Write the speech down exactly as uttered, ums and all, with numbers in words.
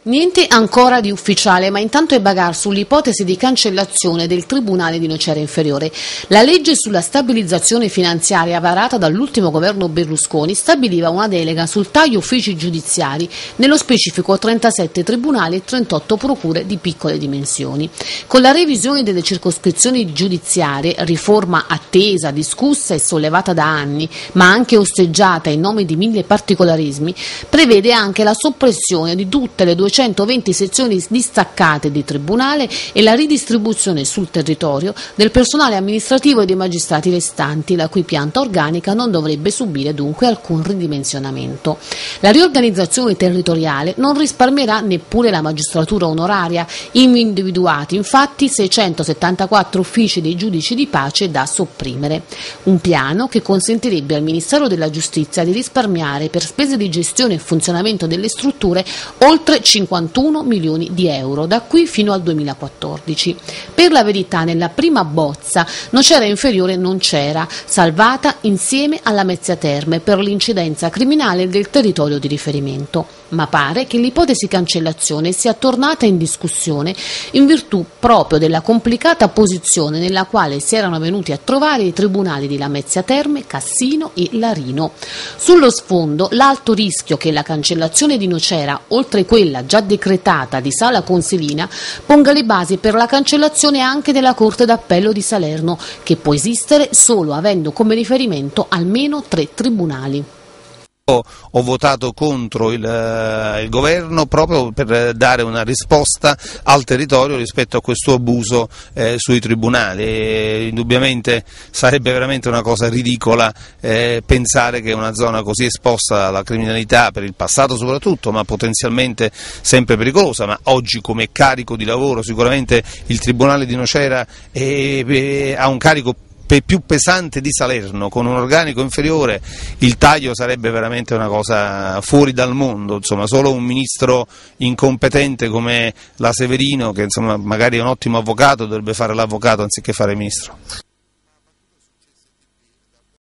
Niente ancora di ufficiale, ma intanto è bagar sull'ipotesi di cancellazione del Tribunale di Nocera Inferiore. La legge sulla stabilizzazione finanziaria varata dall'ultimo governo Berlusconi stabiliva una delega sul taglio uffici giudiziari, nello specifico trentasette tribunali e trentotto procure di piccole dimensioni. Con la revisione delle circoscrizioni giudiziarie, riforma attesa, discussa e sollevata da anni, ma anche osteggiata in nome di mille particolarismi, prevede anche la soppressione di tutte le duecentoventi sezioni distaccate di tribunale e la ridistribuzione sul territorio del personale amministrativo e dei magistrati restanti, la cui pianta organica non dovrebbe subire dunque alcun ridimensionamento. La riorganizzazione territoriale non risparmierà neppure la magistratura onoraria, individuati infatti seicentosettantaquattro uffici dei giudici di pace da sopprimere. Un piano che consentirebbe al Ministero della Giustizia di risparmiare per spese di gestione e funzionamento delle strutture oltre cinquantuno milioni di euro da qui fino al duemilaquattordici. Per la verità, nella prima bozza Nocera Inferiore non c'era, salvata insieme alla Mezzia Terme per l'incidenza criminale del territorio di riferimento. Ma pare che l'ipotesi cancellazione sia tornata in discussione in virtù proprio della complicata posizione nella quale si erano venuti a trovare i tribunali di Lamezia Terme, Cassino e Larino. Sullo sfondo l'alto rischio che la cancellazione di Nocera, oltre quella già decretata di Sala Consilina, ponga le basi per la cancellazione anche della Corte d'Appello di Salerno, che può esistere solo avendo come riferimento almeno tre tribunali. Ho votato contro il, il governo proprio per dare una risposta al territorio rispetto a questo abuso eh, sui tribunali. E indubbiamente sarebbe veramente una cosa ridicola eh, pensare che una zona così esposta alla criminalità, per il passato soprattutto, ma potenzialmente sempre pericolosa, ma oggi come carico di lavoro sicuramente il Tribunale di Nocera è, è, ha un carico più pesante di Salerno, con un organico inferiore. Il taglio sarebbe veramente una cosa fuori dal mondo, insomma, solo un ministro incompetente come la Severino, che insomma magari è un ottimo avvocato, dovrebbe fare l'avvocato anziché fare ministro.